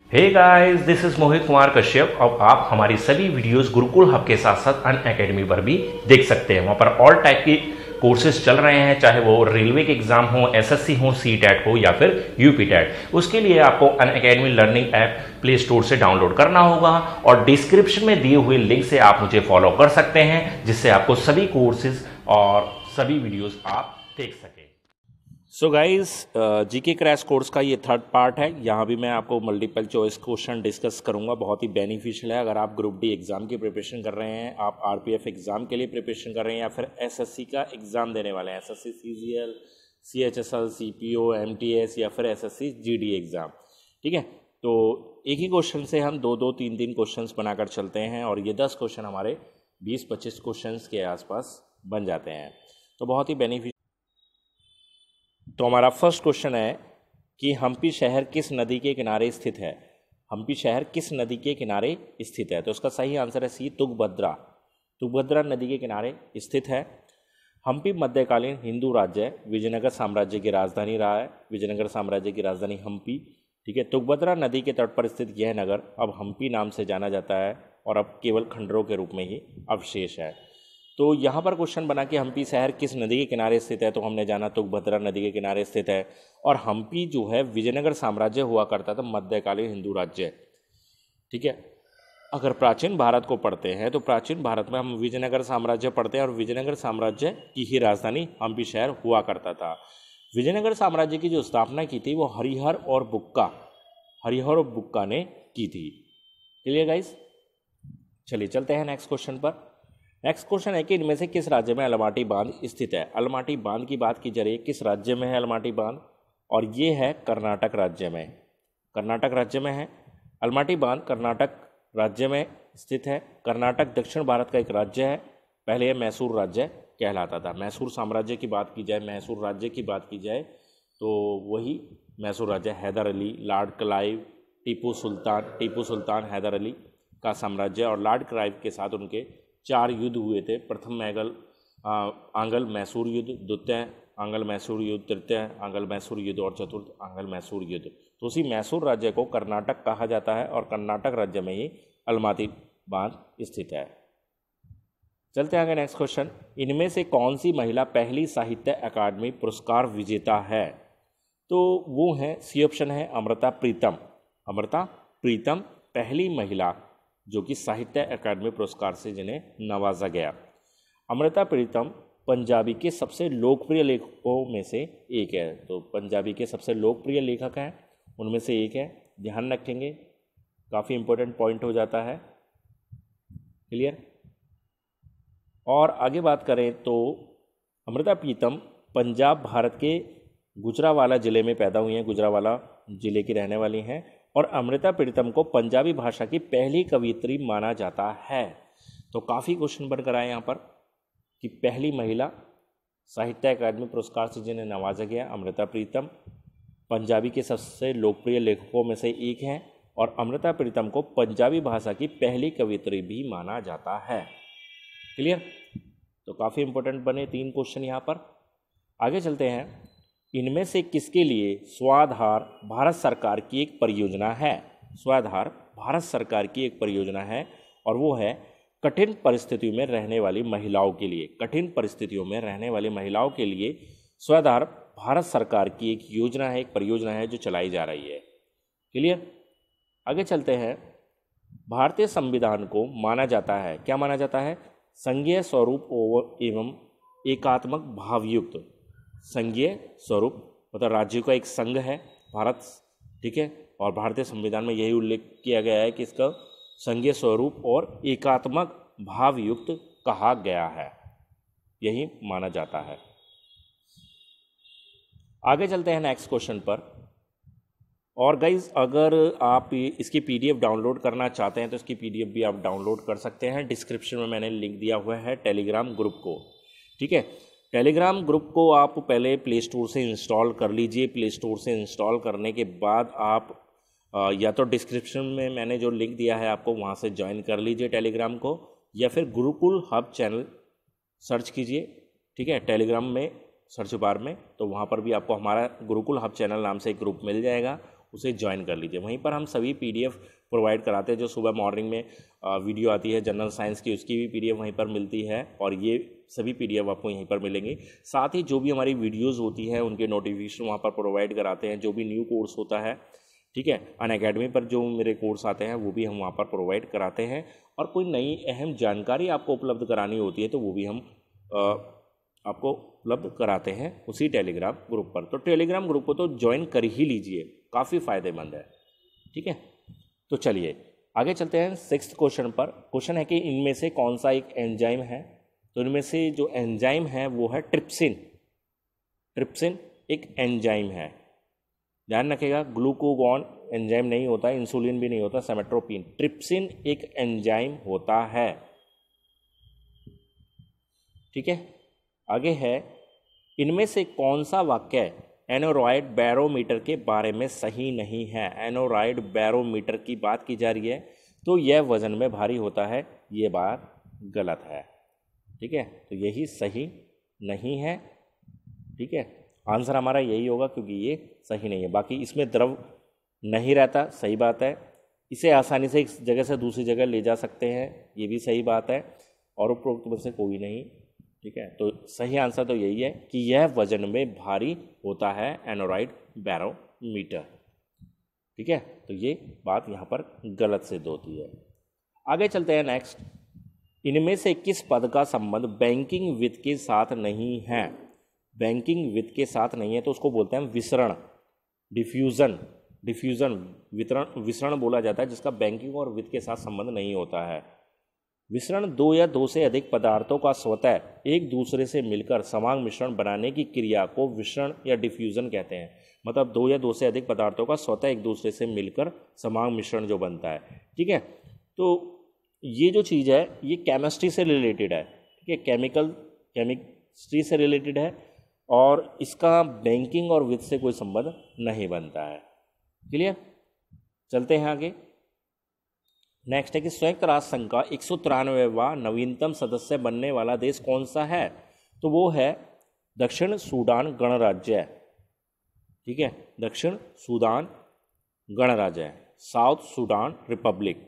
Hey guys, this is Mohit Kumar Kashyap. अब आप हमारी सभी वीडियोस गुरुकुल हब के साथ साथ अन अकेडमी पर भी देख सकते हैं। वहाँ पर ऑल टाइप की कोर्सेज चल रहे हैं, चाहे वो रेलवे के एग्जाम हो, एसएससी हो, सी टैट हो या फिर यूपी टैट। उसके लिए आपको Unacademy learning app Play Store से डाउनलोड करना होगा और डिस्क्रिप्शन में दिए हुए लिंक से आप मुझे फॉलो कर सकते हैं, जिससे आपको सभी कोर्सेज और सभी वीडियोस आप देख सकें। So guys, GK crash course का ये थर्ड पार्ट है। यहाँ भी मैं आपको मल्टीपल चॉइस क्वेश्चन डिस्कस करूँगा। बहुत ही बेनिफिशियल है अगर आप ग्रुप डी एग्ज़ाम की प्रिपरेशन कर रहे हैं, आप आरपीएफ एग्ज़ाम के लिए प्रिपरेशन कर रहे हैं या फिर एसएससी का एग्ज़ाम देने वाले हैं, SSC CGL, CHSL, CPO, MTS या फिर एसएससी जीडी एग्ज़ाम। ठीक है, तो एक ही क्वेश्चन से हम दो दो तीन तीन क्वेश्चन बनाकर चलते हैं और ये 10 क्वेश्चन हमारे 20-25 क्वेश्चन के आसपास बन जाते हैं। तो बहुत ही बेनिफिशियल। तो हमारा फर्स्ट क्वेश्चन है कि हम्पी शहर किस नदी के किनारे स्थित है। हम्पी शहर किस नदी के किनारे स्थित है? तो उसका सही आंसर है सी, तुंगभद्रा। तुंगभद्रा नदी के किनारे स्थित है। हम्पी मध्यकालीन हिंदू राज्य है, विजयनगर साम्राज्य की राजधानी रहा है। विजयनगर साम्राज्य की राजधानी हम्पी। ठीक है, तुंगभद्रा नदी के तट पर स्थित यह नगर अब हम्पी नाम से जाना जाता है और अब केवल खंडरों के रूप में ही अवशेष है। तो यहाँ पर क्वेश्चन बना कि हम्पी शहर किस नदी के किनारे स्थित है, तो हमने जाना तुंगभद्रा नदी के किनारे स्थित है। और हम्पी जो है विजयनगर साम्राज्य हुआ करता था, मध्यकालीन हिंदू राज्य। ठीक है, अगर प्राचीन भारत को पढ़ते हैं तो प्राचीन भारत में हम विजयनगर साम्राज्य पढ़ते हैं और विजयनगर साम्राज्य की ही राजधानी हम्पी शहर हुआ करता था। विजयनगर साम्राज्य की जो स्थापना की थी वो हरिहर और बुक्का ने की थी। Clear guys? चलिए चलते हैं नेक्स्ट क्वेश्चन पर। नेक्स्ट क्वेश्चन है कि इनमें से किस राज्य में अलमाटी बांध स्थित है। अलमाटी बांध की बात की जा रही है, किस राज्य में है अलमाटी बांध? और ये है कर्नाटक राज्य में। कर्नाटक राज्य में है अलमाटी बांध, कर्नाटक राज्य में स्थित है। कर्नाटक दक्षिण भारत का एक राज्य है। पहले यह मैसूर राज्य कहलाता था। मैसूर साम्राज्य की बात की जाए, मैसूर राज्य की बात की जाए तो वही मैसूर राज्य, हैदर अली, लॉर्ड क्लाइव, टीपू सुल्तान हैदर अली का साम्राज्य और लॉर्ड क्लाइव के साथ उनके 4 युद्ध हुए थे। प्रथम आंग्ल मैसूर युद्ध, द्वितीय आंग्ल मैसूर युद्ध, तृतीय आंग्ल मैसूर युद्ध और चतुर्थ आंग्ल मैसूर युद्ध। तो उसी मैसूर राज्य को कर्नाटक कहा जाता है और कर्नाटक राज्य में ही अलमाटी बांध स्थित है। चलते हैं आगे नेक्स्ट क्वेश्चन। इनमें से कौन सी महिला पहली साहित्य अकादमी पुरस्कार विजेता है? तो वो है, सी ऑप्शन है अमृता प्रीतम। अमृता प्रीतम पहली महिला जो कि साहित्य अकादमी पुरस्कार से जिन्हें नवाजा गया। अमृता प्रीतम पंजाबी के सबसे लोकप्रिय लेखकों में से एक है। तो पंजाबी के सबसे लोकप्रिय लेखक हैं उनमें से एक है, ध्यान रखेंगे, काफ़ी इंपॉर्टेंट पॉइंट हो जाता है। क्लियर? और आगे बात करें तो अमृता प्रीतम पंजाब भारत के गुजरावाला ज़िले में पैदा हुई हैं, गुजरावाला ज़िले की रहने वाली हैं और अमृता प्रीतम को पंजाबी भाषा की पहली कवयित्री माना जाता है। तो काफ़ी क्वेश्चन बनकर आए यहाँ पर कि पहली महिला साहित्य अकादमी पुरस्कार से जिन्हें नवाजा गया, अमृता प्रीतम पंजाबी के सबसे लोकप्रिय लेखकों में से एक हैं और अमृता प्रीतम को पंजाबी भाषा की पहली कवयित्री भी माना जाता है। क्लियर? तो काफ़ी इंपॉर्टेंट बने 3 क्वेश्चन यहाँ पर। आगे चलते हैं। इनमें से किसके लिए स्वाधार भारत सरकार की एक परियोजना है? स्वाधार भारत सरकार की एक परियोजना है और वो है कठिन परिस्थितियों में रहने वाली महिलाओं के लिए। कठिन परिस्थितियों में रहने वाली महिलाओं के लिए स्वाधार भारत सरकार की एक योजना है, एक परियोजना है जो चलाई जा रही है। क्लियर? आगे चलते हैं। भारतीय संविधान को माना जाता है, क्या माना जाता है? संघीय स्वरूप एवं एकात्मक भावयुक्त। संघीय स्वरूप मतलब राज्य का एक संघ है भारत। ठीक है, और भारतीय संविधान में यही उल्लेख किया गया है कि इसका संघीय स्वरूप और एकात्मक भावयुक्त कहा गया है, यही माना जाता है। आगे चलते हैं नेक्स्ट क्वेश्चन पर। और गाइज, अगर आप इसकी पीडीएफ डाउनलोड करना चाहते हैं तो इसकी पीडीएफ भी आप डाउनलोड कर सकते हैं। डिस्क्रिप्शन में मैंने लिंक दिया हुआ है टेलीग्राम ग्रुप को। ठीक है, टेलीग्राम ग्रुप को आप पहले प्ले स्टोर से इंस्टॉल कर लीजिए। प्ले स्टोर से इंस्टॉल करने के बाद आप या तो डिस्क्रिप्शन में मैंने जो लिंक दिया है आपको वहाँ से ज्वाइन कर लीजिए टेलीग्राम को, या फिर गुरुकुल हब चैनल सर्च कीजिए। ठीक है, टेलीग्राम में सर्च बार में, तो वहाँ पर भी आपको हमारा गुरुकुल हब चैनल नाम से एक ग्रुप मिल जाएगा। उसे ज्वाइन कर लीजिए। वहीं पर हम सभी PDF प्रोवाइड कराते हैं। जो सुबह मॉर्निंग में वीडियो आती है जनरल साइंस की, उसकी भी PDF वहीं पर मिलती है और ये सभी PDF आपको यहीं पर मिलेंगी। साथ ही जो भी हमारी वीडियोज़ होती हैं उनके नोटिफिकेशन वहाँ पर प्रोवाइड कराते हैं। जो भी न्यू कोर्स होता है, ठीक है, अनअकैडमी पर जो मेरे कोर्स आते हैं वो भी हम वहाँ पर प्रोवाइड कराते हैं। और कोई नई अहम जानकारी आपको उपलब्ध करानी होती है तो वो भी हम आपको उपलब्ध कराते हैं उसी टेलीग्राम ग्रुप पर। तो टेलीग्राम ग्रुप को तो ज्वाइन कर ही लीजिए, काफ़ी फ़ायदेमंद है, ठीक है। तो चलिए आगे चलते हैं 6th क्वेश्चन पर। क्वेश्चन है कि इनमें से कौन सा एक एंजाइम है। तो इनमें से जो एंजाइम है वो है ट्रिप्सिन। ट्रिप्सिन एक एंजाइम है, ध्यान रखिएगा। ग्लूकोगॉन एंजाइम नहीं होता, इंसुलिन भी नहीं होता, सेमेट्रोपिन। ट्रिप्सिन एक एंजाइम होता है, ठीक है। आगे है, इनमें से कौन सा वाक्य एनोरॉयड बैरोमीटर के बारे में सही नहीं है। एनोरॉयड बैरोमीटर की बात की जा रही है तो यह वजन में भारी होता है, ये बात गलत है, ठीक है। तो यही सही नहीं है, ठीक है। आंसर हमारा यही होगा क्योंकि ये सही नहीं है। बाकी इसमें द्रव नहीं रहता, सही बात है। इसे आसानी से एक जगह से दूसरी जगह ले जा सकते हैं, ये भी सही बात है। और उपरोक्त में से कोई नहीं, ठीक है। तो सही आंसर तो यही है कि यह वजन में भारी होता है, एनोरॉयड बैरोमीटर, ठीक है। तो ये बात यहाँ पर गलत सिद्ध होती है। आगे चलते हैं नेक्स्ट। इनमें से किस पद का संबंध बैंकिंग वित्त के साथ नहीं है। बैंकिंग वित्त के साथ नहीं है तो उसको बोलते हैं विसरण, डिफ्यूजन। डिफ्यूजन विसरण बोला जाता है जिसका बैंकिंग और वित्त के साथ संबंध नहीं होता है। विसरण दो या दो से अधिक पदार्थों का स्वतः एक दूसरे से मिलकर समान मिश्रण बनाने की क्रिया को विसरण या डिफ्यूजन कहते हैं। मतलब दो या दो से अधिक पदार्थों का स्वतः एक दूसरे से मिलकर समान मिश्रण जो बनता है, ठीक है। तो ये जो चीज़ है ये केमिस्ट्री से रिलेटेड है, ठीक है, केमिस्ट्री से रिलेटेड है और इसका बैंकिंग और वित्त से कोई संबंध नहीं बनता है। क्लियर। चलते हैं आगे। नेक्स्ट है कि संयुक्त राष्ट्र संघ का 193वां नवीनतम सदस्य बनने वाला देश कौन सा है। तो वो है दक्षिण सूडान गणराज्य, ठीक है, दक्षिण सूडान गणराज्य, साउथ सूडान रिपब्लिक।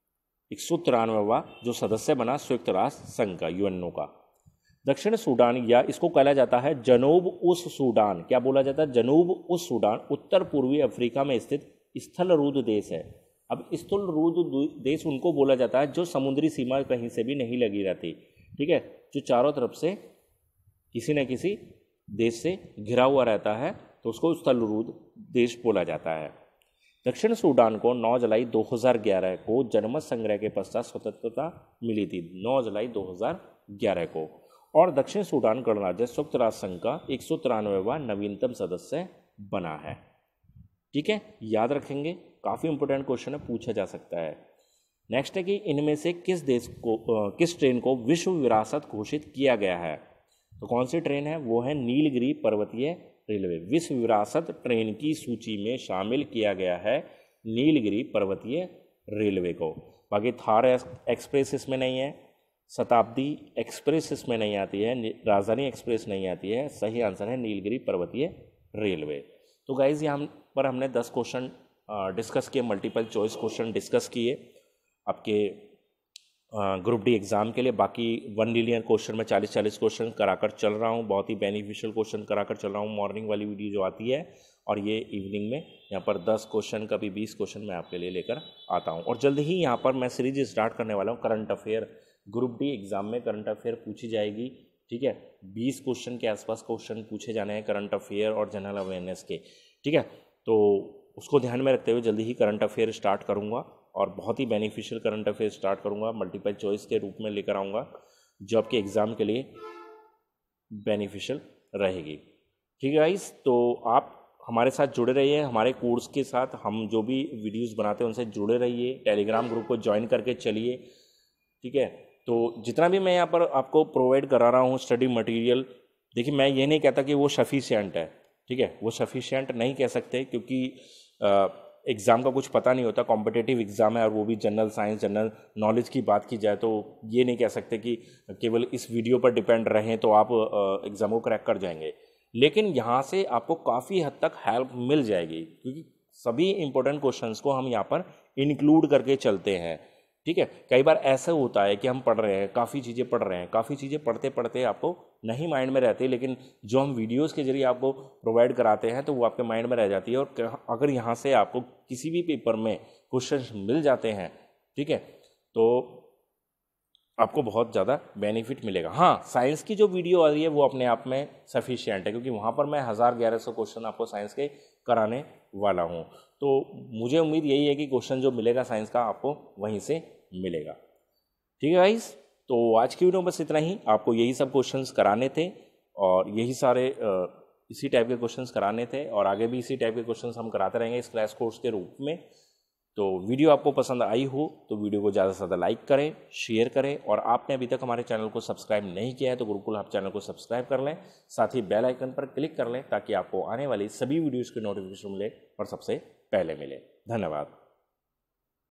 193वां जो सदस्य बना संयुक्त राष्ट्र संघ का, यूएनओ का। दक्षिण सूडान या इसको कहा जाता है जनूब उस सूडान। क्या बोला जाता है? जनूब उस सूडान उत्तर पूर्वी अफ्रीका में स्थित स्थलरूढ़ देश है। अब स्थलरूढ़ देश उनको बोला जाता है जो समुद्री सीमा कहीं से भी नहीं लगी रहती, ठीक है, जो चारों तरफ से किसी न किसी देश से घिरा हुआ रहता है, तो उसको स्थलरूढ़ देश बोला जाता है। दक्षिण सूडान को 9 जुलाई 2011 को जनमत संग्रह के पश्चात स्वतंत्रता मिली थी, 9 जुलाई 2011 को। और दक्षिण सूडान गणराज्य संयुक्त राष्ट्र संघ का 193वां नवीनतम सदस्य बना है, ठीक है, याद रखेंगे। काफ़ी इंपोर्टेंट क्वेश्चन है, पूछा जा सकता है। नेक्स्ट है कि इनमें से किस ट्रेन को विश्व विरासत घोषित किया गया है। तो कौन सी ट्रेन है? वो है नीलगिरी पर्वतीय रेलवे। विश्व विरासत ट्रेन की सूची में शामिल किया गया है नीलगिरी पर्वतीय रेलवे को। बाकी थार एक्सप्रेस इसमें नहीं है, शताब्दी एक्सप्रेस इसमें नहीं आती है, राजधानी एक्सप्रेस नहीं आती है। सही आंसर है नीलगिरी पर्वतीय रेलवे। तो गाइज यहाँ पर हमने 10 क्वेश्चन डिस्कस किए, मल्टीपल चॉइस क्वेश्चन डिस्कस किए आपके ग्रुप डी एग्ज़ाम के लिए। बाकी 1 लिनियर क्वेश्चन में 40-40 क्वेश्चन कराकर चल रहा हूँ, बहुत ही बेनिफिशियल क्वेश्चन कराकर चल रहा हूँ। मॉर्निंग वाली वीडियो जो आती है और ये इवनिंग में यहाँ पर 10 क्वेश्चन कभी 20 क्वेश्चन मैं आपके लिए लेकर आता हूँ। और जल्द ही यहाँ पर मैं सीरीज स्टार्ट करने वाला हूँ current affair. Group D exam में करंट अफेयर पूछी जाएगी, ठीक है, 20 क्वेश्चन के आसपास क्वेश्चन पूछे जाने हैं करंट अफेयर और जनरल अवेयरनेस के, ठीक है। तो उसको ध्यान में रखते हुए जल्दी ही करंट अफेयर स्टार्ट करूँगा और बहुत ही बेनिफिशियल करंट अफेयर स्टार्ट करूँगा, मल्टीपल चॉइस के रूप में लेकर आऊँगा, जो आपके एग्ज़ाम के लिए बेनिफिशियल रहेगी, ठीक है गाइस। तो आप हमारे साथ जुड़े रहिए, हमारे कोर्स के साथ हम जो भी वीडियोस बनाते हैं उनसे जुड़े रहिए, टेलीग्राम ग्रुप को ज्वाइन करके चलिए, ठीक है। तो जितना भी मैं यहाँ पर आपको प्रोवाइड करा रहा हूँ स्टडी मटेरियल, देखिए मैं ये नहीं कहता कि वो सफिशिएंट है, ठीक है, वो सफिशिएंट नहीं कह सकते क्योंकि एग्ज़ाम का कुछ पता नहीं होता, कॉम्पिटिटिव एग्ज़ाम है और वो भी जनरल साइंस जनरल नॉलेज की बात की जाए तो ये नहीं कह सकते कि केवल इस वीडियो पर डिपेंड रहें तो आप एग्ज़ाम को क्रैक कर जाएंगे। लेकिन यहाँ से आपको काफ़ी हद तक हेल्प मिल जाएगी क्योंकि सभी इंपॉर्टेंट क्वेश्चंस को हम यहाँ पर इंक्लूड करके चलते हैं। ठीक है, कई बार ऐसा होता है कि हम पढ़ रहे हैं, काफ़ी चीज़ें पढ़ रहे हैं, काफ़ी चीज़ें पढ़ते पढ़ते आपको नहीं माइंड में रहती, लेकिन जो हम वीडियोस के जरिए आपको प्रोवाइड कराते हैं तो वो आपके माइंड में रह जाती है। और अगर यहाँ से आपको किसी भी पेपर में क्वेश्चंस मिल जाते हैं, ठीक है, तो आपको बहुत ज़्यादा बेनिफिट मिलेगा। हाँ, साइंस की जो वीडियो आ रही है वो अपने आप में सफिशिएंट है, क्योंकि वहाँ पर मैं 1000-1100 क्वेश्चन आपको साइंस के कराने वाला हूँ। तो मुझे उम्मीद यही है कि क्वेश्चन जो मिलेगा साइंस का आपको वहीं से मिलेगा। ठीक है गाइस, तो आज की वीडियो में बस इतना ही। आपको यही सब क्वेश्चंस कराने थे और यही सारे इसी टाइप के क्वेश्चंस कराने थे, और आगे भी इसी टाइप के क्वेश्चंस हम कराते रहेंगे इस क्रैश कोर्स के रूप में। तो वीडियो आपको पसंद आई हो तो वीडियो को ज़्यादा से ज़्यादा लाइक करें, शेयर करें, और आपने अभी तक हमारे चैनल को सब्सक्राइब नहीं किया है तो गुरुकुल हब चैनल को सब्सक्राइब कर लें, साथ ही बेल आइकन पर क्लिक कर लें ताकि आपको आने वाली सभी वीडियोज़ की नोटिफिकेशन मिले और सबसे पहले मिले। धन्यवाद।